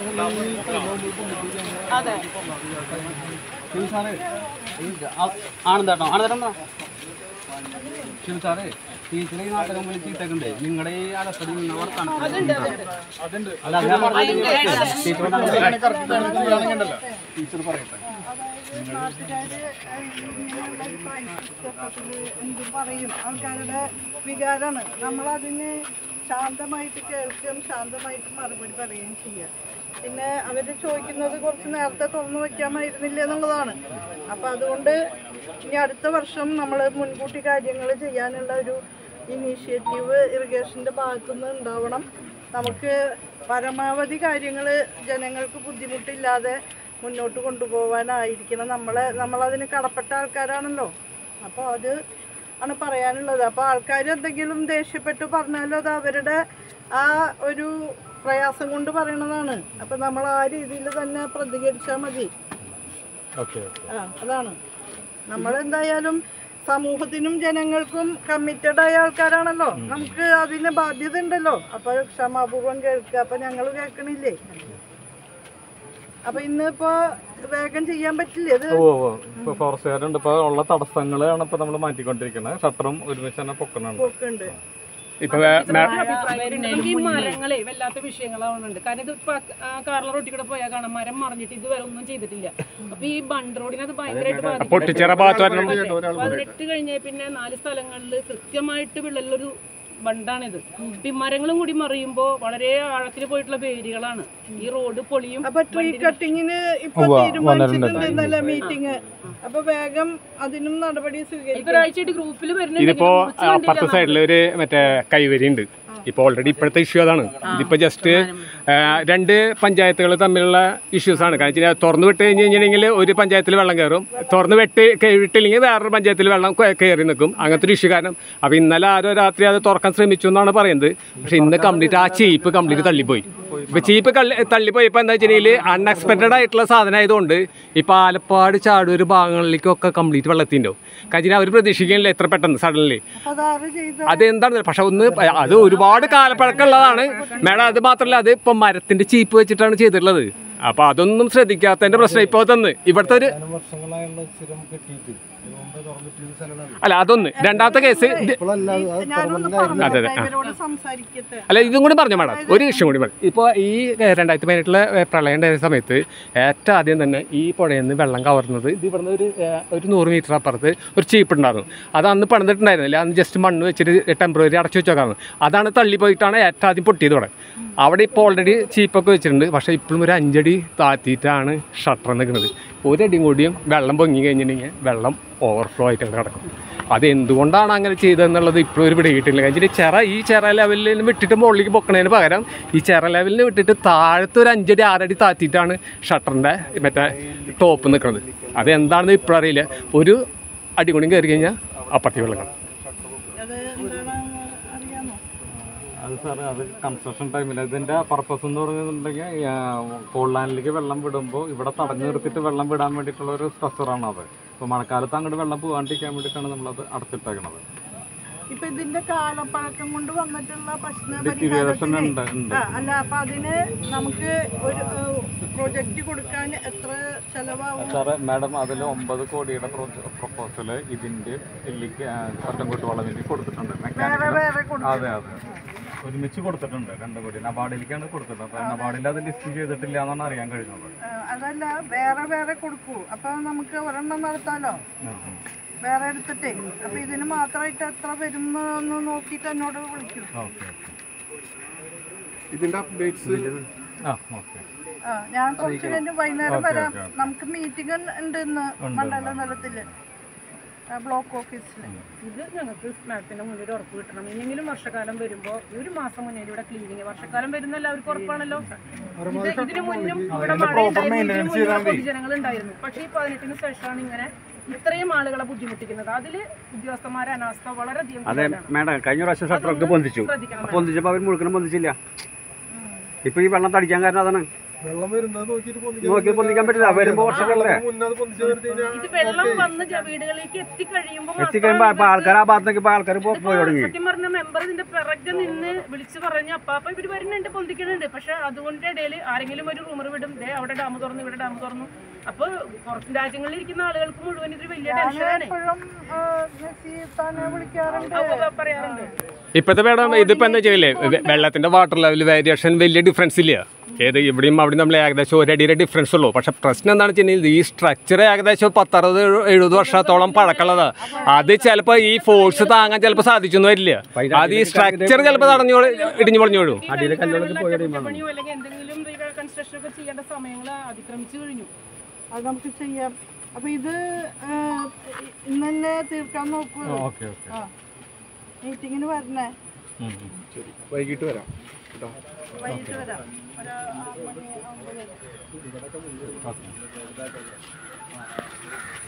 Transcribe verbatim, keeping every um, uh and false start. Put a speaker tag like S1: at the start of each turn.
S1: അതെ
S2: ആണെന്താട്ടോ ആണെന്താ ശിവ സാറേ ടീച്ചറെ ഈ നാട്ടകം വിളിച്ചിട്ടേ നിങ്ങളുടെ ഈ അടപ്പടി നിന്നവർക്കാണ് ടീച്ചർ പറയട്ടെ
S3: എന്ത് പറയും ആൾക്കാരുടെ വികാരമാണ്. നമ്മളതിന് ശാന്തമായിട്ട് കേൾക്കുകയും ശാന്തമായിട്ട് മറുപടി പറയുകയും ചെയ്യുക. പിന്നെ അവർ ചോദിക്കുന്നത് കുറച്ച് നേരത്തെ തുറന്നു വയ്ക്കാമായിരുന്നില്ല എന്നുള്ളതാണ്. അപ്പം അതുകൊണ്ട് ഇനി അടുത്ത വർഷം നമ്മൾ മുൻകൂട്ടി കാര്യങ്ങൾ ചെയ്യാനുള്ള ഒരു ഇനീഷ്യേറ്റീവ് ഇറിഗേഷൻ്റെ ഭാഗത്തുനിന്ന് ഉണ്ടാവണം. നമുക്ക് പരമാവധി കാര്യങ്ങൾ ജനങ്ങൾക്ക് ബുദ്ധിമുട്ടില്ലാതെ മുന്നോട്ട് കൊണ്ടുപോകാനായിരിക്കണം. നമ്മളെ നമ്മളതിന് കടപ്പെട്ട ആൾക്കാരാണല്ലോ. അപ്പോൾ അത് ആണ് പറയാനുള്ളത്. അപ്പോൾ ആൾക്കാർ എന്തെങ്കിലും ദേഷ്യപ്പെട്ട് പറഞ്ഞാലും അത് അവരുടെ ആ ഒരു പ്രയാസം കൊണ്ട് പറയണതാണ്. അപ്പം നമ്മൾ ആ രീതിയിൽ തന്നെ പ്രതികരിച്ചാൽ മതി. ആ അതാണ് നമ്മളെന്തായാലും സമൂഹത്തിനും ജനങ്ങൾക്കും കമ്മിറ്റഡ് ആയ ആൾക്കാരാണല്ലോ. നമുക്ക് അതിന് ബാധ്യത ഉണ്ടല്ലോ. അപ്പോൾ ക്ഷമാപൂർവം കേൾക്കുക. അപ്പം ഞങ്ങൾ കേൾക്കണില്ലേ? അപ്പൊ ഇന്നിപ്പോ വേഗം ചെയ്യാൻ പറ്റില്ലേ? ഇത്
S4: ഇപ്പൊ ഫോറസ്റ്റുകാരുണ്ട്. ഇപ്പൊ ഉള്ള തടസ്സങ്ങളാണ് ഇപ്പൊ നമ്മൾ മാറ്റിക്കൊണ്ടിരിക്കുന്നത്. ഷട്ടറും ഒരുമിച്ച് തന്നെ പൊക്കുന്നുണ്ട്.
S3: പൊക്കുണ്ട്.
S4: ഇപ്പൊ
S1: ഈ മരങ്ങളെ വല്ലാത്ത വിഷയങ്ങളാവുന്നുണ്ട്. കാരണം ഇത് ഇപ്പൊ കാർല റോട്ടിൽ കൂടെ പോയാൽ കാണാം മരം മറിഞ്ഞിട്ട് ഇതുവരെ ഒന്നും ചെയ്തിട്ടില്ല. അപ്പൊ ഈ ബണ്ട് റോഡിനെ അത് ഭയങ്കരമായിട്ട് ബാധിക്കും. പതിനെട്ട് കഴിഞ്ഞ പിന്നെ നാല് സ്ഥലങ്ങളിൽ കൃത്യമായിട്ട് വിള്ളലൊരു ബണ്ടാണിത്. ഈ മരങ്ങളും കൂടി മറിയുമ്പോ വളരെ ആഴത്തിൽ പോയിട്ടുള്ള വേരുകളാണ്. ഈ റോഡ് പൊളിയും.
S3: അപ്പൊ ട്രീ കട്ടിങ്ങിന് ഇപ്പൊ തീരുമാനിച്ചിട്ടുണ്ട് മീറ്റിംഗ്. അപ്പൊ വേഗം അതിനും നടപടി സ്വീകരിക്കും.
S1: ഇതൊരാഴ്ചയായിട്ട് ഗ്രൂപ്പിൽ വരുന്നുണ്ട്.
S4: ഇതിപ്പോ അപ്പുറത്തെ സൈഡിൽ ഒരു മറ്റേ കൈവരി ഉണ്ട്. ഇപ്പൊ ഓൾറെഡി ഇപ്പോഴത്തെ ഇഷ്യൂ അതാണ്. ഇതിപ്പോ ജസ്റ്റ് രണ്ട് പഞ്ചായത്തുകൾ തമ്മിലുള്ള ഇഷ്യൂസ് ആണ്. കാരണം വെച്ചാൽ തുറന്നു വിട്ട് കഴിഞ്ഞ് കഴിഞ്ഞിട്ടുണ്ടെങ്കിൽ ഒരു പഞ്ചായത്തിൽ വെള്ളം കയറും, തുറന്ന് വെട്ട് വിട്ടില്ലെങ്കിൽ വേറൊരു പഞ്ചായത്തിൽ വെള്ളം കയറി നിൽക്കും. അങ്ങനത്തെ ഒരു ഇഷ്യൂ കാരണം. അപ്പോൾ ഇന്നലെ ആരോ രാത്രി അത് തുറക്കാൻ ശ്രമിച്ചു എന്നാണ് പറയുന്നത്. പക്ഷെ ഇന്ന് കംപ്ലീറ്റ് ആ ചീപ്പ് കംപ്ലീറ്റ് തള്ളിപ്പോയി. ഇപ്പൊ ചീപ്പ് തള്ളിപ്പോയപ്പോൾ എന്താ വെച്ചിട്ടുണ്ടെങ്കിൽ അൺഎക്സ്പെക്റ്റഡ് ആയിട്ടുള്ള സാധനം ആയതുകൊണ്ട് ഇപ്പൊ ആലപ്പാട് ചാടൂർ ഭാഗങ്ങളിലേക്കൊക്കെ കംപ്ലീറ്റ് വെള്ളത്തിൻ്റെ കാരണം അവർ പ്രതീക്ഷിക്കുന്നില്ല എത്ര പെട്ടെന്ന് സഡൻലി. അതെന്താണ് പക്ഷെ ഒന്ന് അത് ഒരുപാട് കാലപ്പഴക്കമുള്ളതാണ് മേഡം. അത് മാത്രമല്ല അത് ഇപ്പൊ മരത്തിന്റെ ചീപ്പ് വെച്ചിട്ടാണ് ചെയ്തിട്ടുള്ളത്. അപ്പൊ അതൊന്നും ശ്രദ്ധിക്കാത്തതിന്റെ പ്രശ്നം ഇപ്പോൾ തന്നെ ഇവിടുത്തെ ഒരു അല്ല അതൊന്ന് രണ്ടാമത്തെ കേസ്. അതെ അതെ അല്ല ഇതും കൂടി പറഞ്ഞു മേഡം. ഒരു വിഷയം കൂടി പറഞ്ഞു. ഇപ്പോൾ ഈ രണ്ടായിരത്തി പതിനെട്ടിലെ പ്രളയം ഉണ്ടായ സമയത്ത് ഏറ്റവും ആദ്യം തന്നെ ഈ പുഴയിൽ നിന്ന് വെള്ളം കവർന്നത് ഇത് ഇവിടുന്ന് ഒരു ഒരു നൂറ് മീറ്റർ അപ്പുറത്ത് ഒരു ചീപ്പ് ഉണ്ടായിരുന്നു. അത് അന്ന് പണിതിട്ടുണ്ടായിരുന്നില്ല. അന്ന് ജസ്റ്റ് മണ്ണ് വെച്ചിട്ട് ടെമ്പററി അടച്ചു വെച്ചേക്കാണ്. അതാണ് തള്ളിപ്പോയിട്ടാണ് ഏറ്റവും ആദ്യം പൊട്ടിയത് ഇവിടെ. അവിടെ ഇപ്പോൾ ഓൾറെഡി ചീപ്പൊക്കെ വെച്ചിട്ടുണ്ട്. പക്ഷേ ഇപ്പോഴും ഒരു അഞ്ചടി താഴ്ത്തിയിട്ടാണ് ഷട്ടർ നിൽക്കുന്നത്. ഒരടിയും കൂടിയും വെള്ളം പൊങ്ങി കഴിഞ്ഞിട്ടുണ്ടെങ്കിൽ വെള്ളം ഓവർഫ്ലോ ആയിട്ട് കിടക്കും. അത് എന്തുകൊണ്ടാണ് അങ്ങനെ ചെയ്തതെന്നുള്ളത് ഇപ്പോഴും ഒരു പിടികിട്ടില്ല. കാരണം ചിറ ഈ ചിറ ലെവലിൽ വിട്ടിട്ട് മുകളിലേക്ക് പൊക്കണതിന് പകരം ഈ ചിറ ലെവലിന് വിട്ടിട്ട് താഴത്തെ ഒരു അഞ്ചടി ആറടി താഴ്ത്തിയിട്ടാണ് ഷട്ടറിൻ്റെ മറ്റേ ടോപ്പ് നിൽക്കുന്നത്. അതെന്താണെന്ന് ഇപ്പോഴും അറിയില്ല. ഒരു അടി കൂടി കയറി കഴിഞ്ഞാൽ അപ്പുറത്തേക്ക് വെള്ളം കാണും. അത് സാറ് അത് കൺസ്ട്രക്ഷൻ ടൈമിൽ ഇതിൻ്റെ പർപ്പസ് എന്ന് പറയുന്നുണ്ടെങ്കിൽ കോൾലാൻഡിലേക്ക് വെള്ളം വിടുമ്പോൾ ഇവിടെ തടഞ്ഞു നിർത്തിയിട്ട് വെള്ളം വിടാൻ വേണ്ടിയിട്ടുള്ള ഒരു സ്ട്രക്ചറാണ് അത്. ഇപ്പോൾ മഴക്കാലത്ത് അങ്ങോട്ട് വെള്ളം പോകാണ്ടിരിക്കാൻ വേണ്ടിയിട്ടാണ് നമ്മളത് അടച്ചിട്ടേക്കുന്നത്.
S3: ഇപ്പൊ ഇതിന്റെ കാലപ്പഴക്കം കൊണ്ട് വന്നിട്ടുള്ള പ്രശ്നം അല്ല. അപ്പൊ അതിന് നമുക്ക് ഒരു പ്രൊജക്റ്റ് കൊടുക്കാൻ എത്ര ചെലവാകും
S4: സാറേ? മാഡം അതിൽ ഒമ്പത് കോടിയുടെ പ്രൊപ്പോസല് ഇതിൻ്റെ ഒറ്റംകുട്ടി വളവിലേക്ക് കൊടുത്തിട്ടുണ്ട്. അതെ അതെ ഒരുമിച്ച് കൊടുത്തിട്ടുണ്ട്. രണ്ട് കോടി നബാർഡിലേക്കാണ് കൊടുത്തിട്ടുണ്ട്. അപ്പോൾ നബാർഡിൽ അത് ലിസ്റ്റ് ചെയ്തിട്ടില്ല എന്നാണ് അറിയാൻ കഴിഞ്ഞത്.
S3: അതല്ല വേറെ വേറെ കൊടുക്കൂ. അപ്പൊ നമുക്ക് ഒരെണ്ണം നടത്താലോ വേറെ എടുത്തിട്ടേ. അപ്പൊ ഇതിന് മാത്രമായിട്ട് എത്ര വരുന്നു നോക്കിയിട്ട് എന്നോട് വിളിക്കും.
S5: ഇതിന്റെ അപ്ഡേറ്റ്സ്
S3: ആ ഞാൻ കുറച്ച് കഴിഞ്ഞ് വൈകുന്നേരം വരാം. നമുക്ക് മീറ്റിംഗ് ഉണ്ട് ഇന്ന് മണ്ഡല തലത്തില് ബ്ലോക്ക് ഓഫീസിൽ.
S1: ഇത് ഞങ്ങൾക്ക് മാഡത്തിന്റെ മുന്നിൽ ഉറപ്പ് കിട്ടണം. ഇനിയെങ്കിലും വർഷക്കാലം വരുമ്പോൾ ഒരു മാസം മുന്നേ ഇവിടെ ക്ലീനിങ് വർഷക്കാലം വരുന്ന എല്ലാവർക്കും ഉറപ്പാണല്ലോ. ഇതിന് മുന്നും ഇവിടെ പൊതുജനങ്ങൾ ഉണ്ടായിരുന്നു. പക്ഷേ ഈ പതിനെട്ടിന് ശേഷമാണ് ഇങ്ങനെ ഇത്രയും ആളുകളെ ബുദ്ധിമുട്ടിക്കുന്നത്. അതിൽ ഉദ്യോഗസ്ഥന്മാരെ അനാസ്ഥ വളരെയധികം.
S2: അതെ മാഡം, കഴിഞ്ഞ പ്രാവശ്യം ഷട്ടറൊക്കെ പൊന്തിച്ചു. പൊന്തിച്ചപ്പോൾ അവർ മുഴുക്കണം പൊന്തിച്ചില്ല. ഇപ്പൊ ഈ വെള്ളം തടിക്കാൻ കാരണം അതാണ്. നോക്കി പൊന്തിക്കാൻ പറ്റില്ല, വരുമ്പോ വർഷങ്ങളല്ലേ
S1: ഇത് വെള്ളം വന്ന് ജ- വീടുകളിലേക്ക് എത്തിക്കഴിയുമ്പോൾ
S2: എത്തിക്കഴിയുമ്പോ ഇപ്പൊ ആൾക്കാർ ആ ഭാഗത്തേക്ക് ഇപ്പൊ ആൾക്കാർ പോയി തുടങ്ങി.
S1: സത്യം പറഞ്ഞ മെമ്പർ ഇതിന്റെ പിറകെ നിന്ന് വിളിച്ചു പറഞ്ഞ അപ്പാപ്പ ഇവര് വരുന്നുണ്ട് പൊന്തിക്കുന്നുണ്ട്. പക്ഷെ അതുകൊണ്ട് ഇടയിൽ ആരെങ്കിലും ഒരു റൂമർ വിടും, ദേ അവിടെ ഡാം തുറന്നു ഇവിടെ ഡാം തുറന്നു. അപ്പൊ പുറത്ത് രാജ്യങ്ങളിൽ ഇരിക്കുന്ന ആളുകൾക്ക് മുഴുവൻ ഇതൊരു വലിയ ടെൻഷനാണ്.
S3: എപ്പോഴും നസീർത്താനെ വിളിക്കാറുണ്ട്.
S1: അപ്പൊ പറയാറുണ്ട്
S4: ഇപ്പോഴത്തെ മേഡം ഇതിപ്പോൾ എന്താ വെച്ചാൽ വെള്ളത്തിൻ്റെ വാട്ടർ ലെവൽ വേരിയേഷൻ വലിയ ഡിഫറൻസ് ഇല്ല. ഏത് ഇവിടെയും അവിടെ നമ്മൾ ഏകദേശം ഒരടിയുടെ ഡിഫറൻസ് ഉള്ളൂ. പക്ഷേ പ്രശ്നം എന്താണെന്ന് വെച്ചിട്ടുണ്ടെങ്കിൽ ഈ സ്ട്രക്ചർ ഏകദേശം പത്തറുപത് എഴുപത് വർഷത്തോളം പഴക്കമുള്ളത്. അത് ചിലപ്പോൾ ഈ ഫോഴ്സ് താങ്ങാൻ ചിലപ്പോൾ സാധിച്ചൊന്നും വരില്ല. അത് ഈ സ്ട്രക്ചർ ചിലപ്പോൾ തടഞ്ഞു ഇടിഞ്ഞു പൊളിഞ്ഞു വീഴും.
S1: പണിയോ അല്ലെങ്കിൽ എന്തെങ്കിലും കൺസ്ട്രക്ഷൻ ഒക്കെ ചെയ്യേണ്ട സമയങ്ങൾ അതിക്രമിച്ചു കഴിഞ്ഞു.
S3: അത് നമുക്ക് ചെയ്യാം. അപ്പൊ ഇത് ഇന്ന് തന്നെ തീർക്കാൻ നോക്കൂ. ആ മീറ്റിങ്ങിന് വരണേ.
S4: വൈകിട്ട് വരാം.
S3: വൈകിട്ട് വരാം. ഒരു ആറ് മണി ആകുമ്പോൾ വരാം.